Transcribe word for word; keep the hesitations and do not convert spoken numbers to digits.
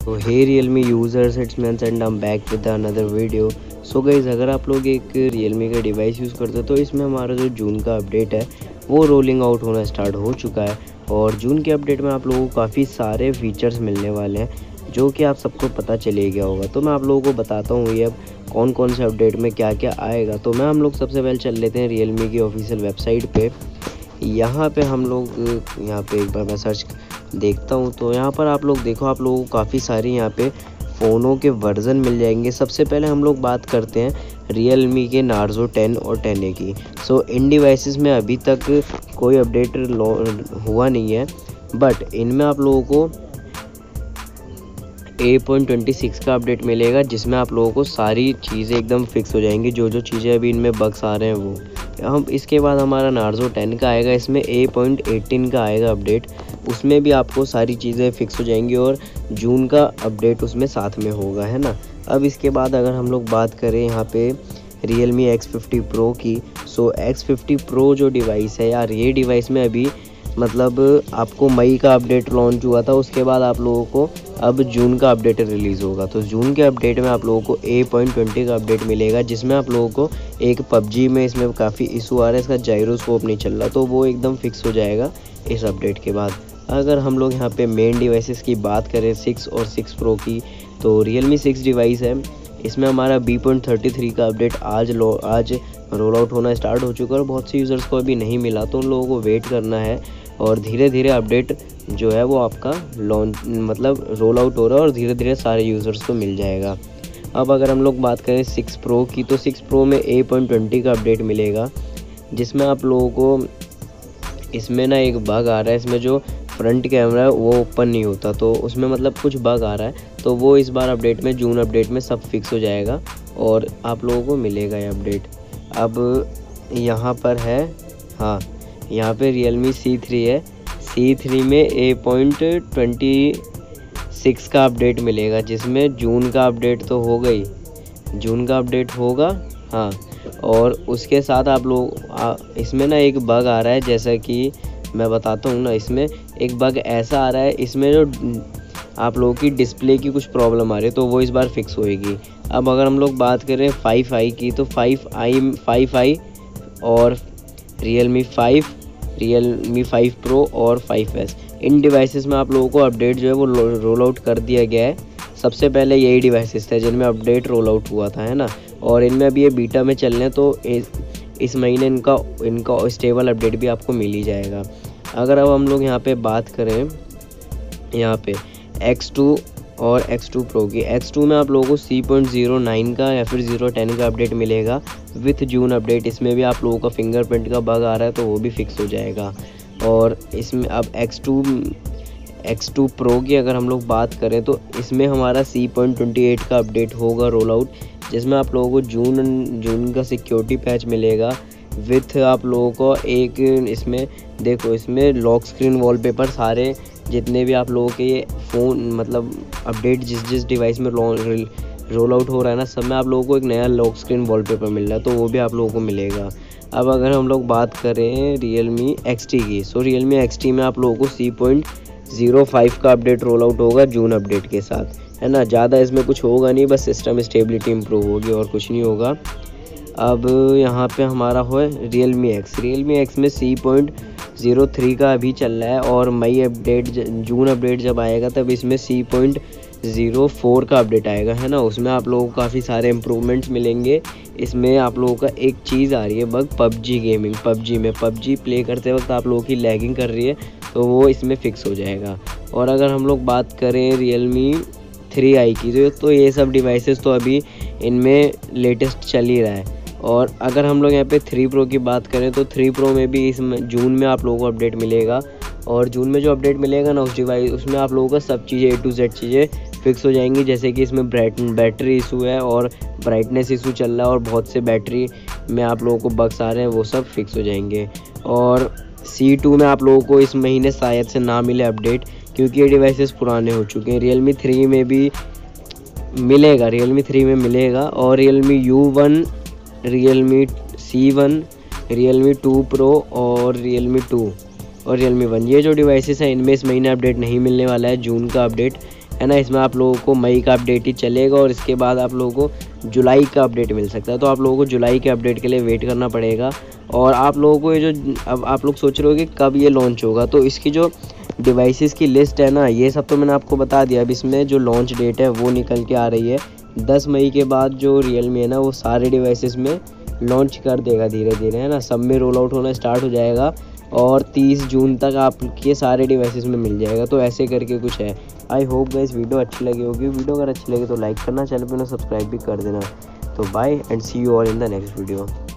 So hey Realme users, it's means and I am back with another video. So guys, अगर आप लोग एक Realme का device use करते हो तो इसमें हमारा जो जून का अपडेट है वो रोलिंग आउट होना स्टार्ट हो चुका है। और जून के अपडेट में आप लोगों को काफ़ी सारे फीचर्स मिलने वाले हैं जो कि आप सबको पता चले गया होगा। तो मैं आप लोगों को बताता हूँ ये अब कौन कौन से अपडेट में क्या क्या आएगा। तो मैं हम लोग सबसे पहले चल लेते हैं रियलमी की ऑफिशियल वेबसाइट पे। यहाँ पे हम लोग यहाँ पे एक बार मैं सर्च देखता हूँ तो यहाँ पर आप लोग देखो, आप लोगों को काफ़ी सारी यहाँ पे फ़ोनों के वर्ज़न मिल जाएंगे। सबसे पहले हम लोग बात करते हैं रियलमी के नार्ज़ो टेन और टेन ए की। सो इन डिवाइसेस में अभी तक कोई अपडेट हुआ नहीं है, बट इनमें आप लोगों को ए पॉइंट ट्वेंटी सिक्स का अपडेट मिलेगा, जिसमें आप लोगों को सारी चीज़ें एकदम फिक्स हो जाएंगी। जो जो चीज़ें अभी इनमें बग्स आ रहे हैं वो हम इसके बाद हमारा नार्ज़ो टेन का आएगा, इसमें ए पॉइंट एटीन का आएगा अपडेट। उसमें भी आपको सारी चीज़ें फिक्स हो जाएंगी और जून का अपडेट उसमें साथ में होगा, है ना। अब इसके बाद अगर हम लोग बात करें यहाँ पे रियलमी एक्स फिफ्टी प्रो की, सो एक्स फिफ्टी प्रो जो डिवाइस है यार, ये डिवाइस में अभी मतलब आपको मई का अपडेट लॉन्च हुआ था, उसके बाद आप लोगों को अब जून का अपडेट रिलीज़ होगा। तो जून के अपडेट में आप लोगों को ए पॉइंट ट्वेंटी का अपडेट मिलेगा, जिसमें आप लोगों को एक पबजी में इसमें काफ़ी इशू आ रहा है, इसका जायरोस्कोप नहीं चल रहा, तो वो एकदम फिक्स हो जाएगा इस अपडेट के बाद। अगर हम लोग यहाँ पे मेन डिवाइसेस की बात करें सिक्स और सिक्स प्रो की, तो रियलमी सिक्स डिवाइस है, इसमें हमारा बी पॉइंट थर्टी थ्री का अपडेट आज लो आज रोल आउट होना स्टार्ट हो चुका है और बहुत से यूज़र्स को अभी नहीं मिला, तो उन लोगों को वेट करना है और धीरे धीरे अपडेट जो है वो आपका लॉन्च मतलब रोल आउट हो रहा है और धीरे धीरे सारे यूज़र्स को मिल जाएगा। अब अगर हम लोग बात करें सिक्स प्रो की, तो सिक्स प्रो में ए पॉइंट ट्वेंटी का अपडेट मिलेगा, जिसमें आप लोगों को इसमें ना एक बग आ रहा है, इसमें जो फ्रंट कैमरा है वो ओपन नहीं होता, तो उसमें मतलब कुछ बग आ रहा है, तो वो इस बार अपडेट में जून अपडेट में सब फिक्स हो जाएगा और आप लोगों को मिलेगा ये अपडेट। अब यहाँ पर है, हाँ यहाँ पे रियलमी सी थ्री है, सी थ्री में ए पॉइंट ट्वेंटी सिक्स का अपडेट मिलेगा, जिसमें जून का अपडेट तो हो गई, जून का अपडेट होगा हाँ। और उसके साथ आप लोग इसमें ना एक बग आ रहा है, जैसा कि मैं बताता हूँ ना, इसमें एक बग ऐसा आ रहा है, इसमें जो आप लोगों की डिस्प्ले की कुछ प्रॉब्लम आ रही है, तो वो इस बार फिक्स होएगी। अब अगर हम लोग बात करें फाइव आई की, तो फाइव आई फाइव आई और Realme five, Realme five pro और फाइव एस, इन डिवाइसेस में आप लोगों को अपडेट जो है वो रोल आउट कर दिया गया है। सबसे पहले यही डिवाइसेस थे जिनमें अपडेट रोल आउट हुआ था, है ना, और इनमें अभी ये बीटा में चल रहे हैं, तो इस महीने इनका इनका स्टेबल अपडेट भी आपको मिल ही जाएगा। अगर अब हम लोग यहाँ पे बात करें यहाँ पे एक्स टू और एक्स टू प्रो की, एक्स टू में आप लोगों को सी पॉइंट ज़ीरो नाइन का या फिर ज़ीरो टेन का अपडेट मिलेगा विथ जून अपडेट। इसमें भी आप लोगों का फिंगरप्रिंट का बग आ रहा है, तो वो भी फिक्स हो जाएगा। और इसमें अब X two X two pro की अगर हम लोग बात करें, तो इसमें हमारा सी पॉइंट ट्वेंटी एट का अपडेट होगा रोल आउट, जिसमें आप लोगों को जून जून का सिक्योरिटी पैच मिलेगा विथ आप लोगों को एक, इसमें देखो इसमें लॉक स्क्रीन वॉलपेपर, सारे जितने भी आप लोगों के ये फ़ोन मतलब अपडेट जिस जिस डिवाइस में रोल आउट हो रहा है ना, सब में आप लोगों को एक नया लॉक स्क्रीन वॉलपेपर मिल रहा है, तो वो भी आप लोगों को मिलेगा। अब अगर हम लोग बात करें रियलमी एक्स टी की, सो रियलमी एक्स टी में आप लोगों को सी पॉइंट ज़ीरो फाइव का अपडेट रोल आउट होगा जून अपडेट के साथ, है ना। ज़्यादा इसमें कुछ होगा नहीं, बस सिस्टम स्टेबिलिटी इम्प्रूव होगी और कुछ नहीं होगा। अब यहाँ पे हमारा हो रियलमी एक्स, रियलमी एक्स में सी पॉइंट ज़ीरो थ्री का अभी चल रहा है और मई अपडेट जून अपडेट जब आएगा तब इसमें सी पॉइंट ज़ीरो फोर का अपडेट आएगा, है ना। उसमें आप लोगों को काफ़ी सारे इम्प्रूवमेंट्स मिलेंगे। इसमें आप लोगों का एक चीज़ आ रही है बग, पबजी गेमिंग, पबजी में पबजी प्ले करते वक्त आप लोगों की लैगिंग कर रही है, तो वो इसमें फ़िक्स हो जाएगा। और अगर हम लोग बात करें रियलमी थ्री आई की, तो, तो ये सब डिवाइसेस तो अभी इनमें लेटेस्ट चल ही रहा है। और अगर हम लोग यहाँ पे थ्री प्रो की बात करें, तो थ्री प्रो में भी इस जून में आप लोगों को अपडेट मिलेगा, और जून में जो अपडेट मिलेगा ना उस डिवाइस, उसमें आप लोगों का सब चीज़ें ए टू जेड चीज़ें फिक्स हो जाएंगी। जैसे कि इसमें ब्राइट बैटरी इशू है और ब्राइटनेस इशू चल रहा है और बहुत से बैटरी में आप लोगों को बग्स आ रहे हैं, वो सब फिक्स हो जाएंगे। और सी टू में आप लोगों को इस महीने शायद से ना मिले अपडेट, क्योंकि ये डिवाइसेस पुराने हो चुके हैं। रियलमी थ्री में भी मिलेगा, रियलमी थ्री में मिलेगा, और Realme U one, Realme C one, Realme two pro और रियलमी टू और रियलमी वन, ये जो डिवाइसेस हैं इनमें इस महीने अपडेट नहीं मिलने वाला है जून का अपडेट, है ना। इसमें आप लोगों को मई का अपडेट ही चलेगा और इसके बाद आप लोगों को जुलाई का अपडेट मिल सकता है। तो आप लोगों को जुलाई के अपडेट के लिए वेट करना पड़ेगा। और आप लोगों को ये जो अब आप लोग सोच रहे हो कि कब ये लॉन्च होगा, तो इसकी जो डिवाइसेस की लिस्ट है ना, ये सब तो मैंने आपको बता दिया। अब इसमें जो लॉन्च डेट है वो निकल के आ रही है दस मई के बाद। जो रियलमी है ना वो सारे डिवाइसेस में लॉन्च कर देगा धीरे धीरे, है ना। सब में रोल आउट होना स्टार्ट हो जाएगा और तीस जून तक आपके सारे डिवाइसेस में मिल जाएगा। तो ऐसे करके कुछ है। आई होप गाइस वीडियो अच्छी लगी होगी। वीडियो अगर अच्छी लगे तो लाइक करना, चैनल पर सब्सक्राइब भी कर देना। तो bye and see you all in the next video.